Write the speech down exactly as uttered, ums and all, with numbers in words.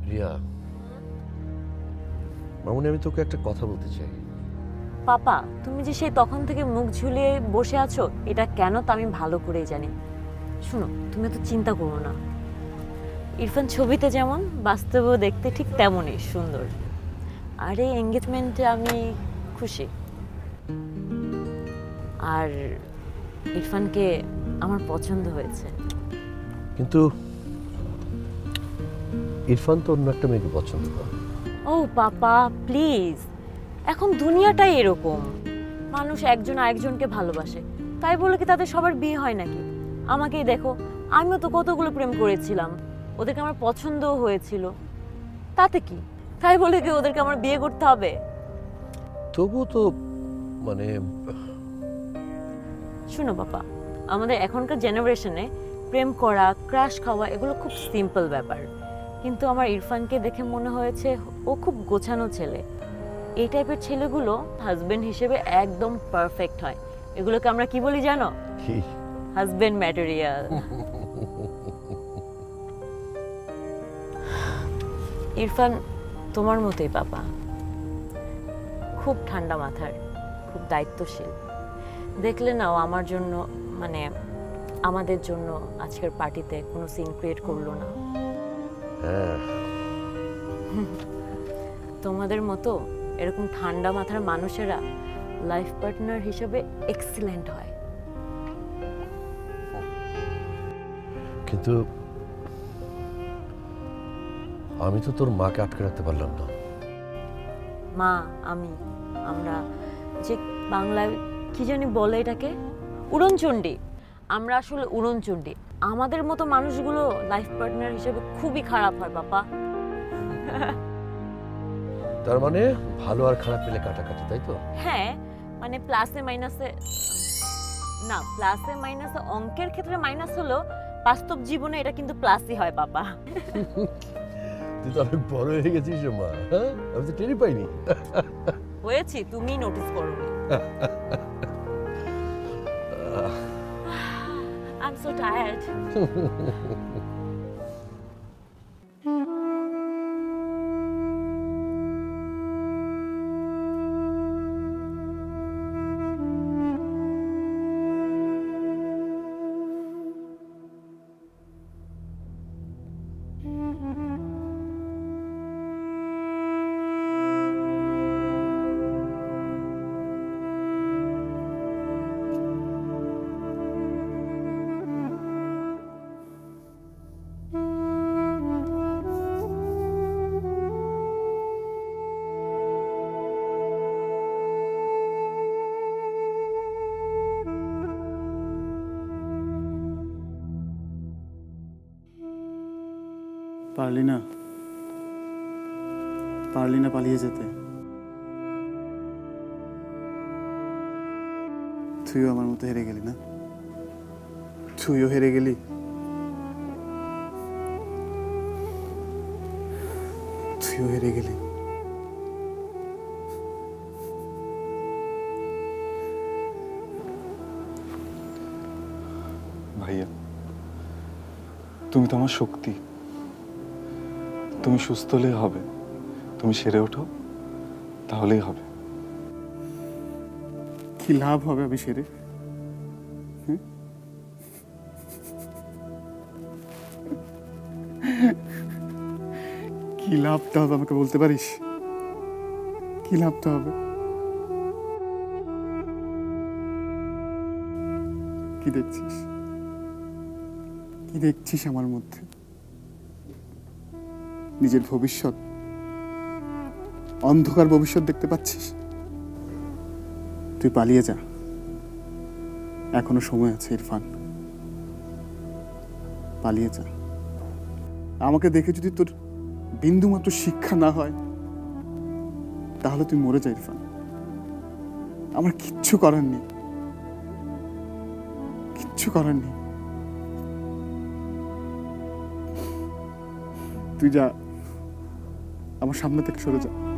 রিয়া, মামুনি আমি তোকে একটা কথা বলতে চাই। পাপা, তুমি যে সেই তখন থেকে মুখ ঝুলিয়ে বসে আছো এটা কেন তা আমি ভালো করেই জানি। শুনো, তুমি তো চিন্তা করো না। ইরফান ছবিতে যেমন, বাস্তবেও দেখতে ঠিক তেমনই সুন্দর। আর এই এঙ্গেজমেন্টে আমি খুশি। আর ইরফানকে আমার পছন্দ হয়েছে। কিন্তু ইরফান তো অন্য একটা মেয়েকে পছন্দ করে। ও পাপা প্লিজ, এখন দুনিয়াটাই এরকম, মানুষ একজন আরেকজনকে ভালোবাসে, তাই বলে কি তাদের সবার বিয়ে হয় নাকি? আমাকেই দেখো, আমিও তো কতগুলো প্রেম করেছিলাম, ওদেরকে আমার পছন্দও হয়েছিল, তাতে কি? তাই বলে কি ওদেরকে আমার বিয়ে করতে হবে? তবুও তো মানে শুনো বাবা, আমাদের এখনকার জেনারেশনে প্রেম করা, ক্রাশ খাওয়া এগুলো খুব সিম্পল ব্যাপার, কিন্তু আমার ইরফানকে দেখে মনে হয়েছে ও খুব গোছানো ছেলে। এই টাইপের ছেলেগুলো হাজবেন্ড হিসেবে একদম পারফেক্ট হয়। এগুলোকে আমরা কি বলি জানো? কি? Husband material. ইরফান তোমার মতোই বাবা, খুব ঠান্ডা মাথার, খুব দায়িত্বশীল। দেখলে না ও আমার জন্য, মানে আমাদের জন্য আজকের পার্টিতে কোনো সিন ক্রিয়েট করলো না। হ্যাঁ, তোমাদের মতো এরকম ঠান্ডা মাথার মানুষেরা লাইফ পার্টনার হিসেবে এক্সিলেন্ট হয়। কিন্তু আমি তো তোর মাকে আটকে রাখতে পারলাম না। মা, আমি, আমরা যে বাংলায় কি জানি বলে এটাকে, উড়নচণ্ডী। আমরা আসলে উড়নচণ্ডী। আমাদের মতো মানুষগুলো লাইফ পার্টনার হিসেবে খুবই খারাপ হয় বাবা। তার মানে ভালো আর খারাপ মিলে কাটাকাটি, তাই তো? হ্যাঁ, মানে প্লাসে মাইনাসে না, প্লাসে মাইনাসে অঙ্কের ক্ষেত্রে মাইনাস হলো, বাস্তব জীবনে এটা কিন্তু প্লাসই হয় বাবা। তুই তো অনেক বড় হয়ে গেছিস রে মা। হ্যাঁ, আমি তো টেরই পাইনি। হয়েছি, তুমি নোটিস করোনি। I'm so tired. পারলি না, পারলি না পালিয়ে যেতে। তুইও আমার মতো হেরে গেলি না? তুইও হেরে গেলি। তুইও হেরে গেলি। ভাইয়া, তুমি তো আমার শক্তি। তুমি সুস্থ হলেই হবে, তুমি সেরে ওঠো, তাহলেই হবে। কি লাভ হবে আমি সেরে? কি লাভটা হবে আমাকে বলতে পারিস? কি লাভটা হবে? কি দেখছিস? কি দেখছিস আমার মধ্যে? নিজের ভবিষ্যৎ, অন্ধকার ভবিষ্যৎ দেখতে পাচ্ছিস? তুই পালিয়ে যা, এখনো সময় আছে ইরফান। পালিয়ে যা। আমাকে দেখে যদি তোর বিন্দুমাত্র শিক্ষা না হয় তাহলে তুই মরে যা ইরফান। আমার কিচ্ছু করার নেই, কিচ্ছু করার নেই। তুই যা, আমার সামনে থেকে সরে যা।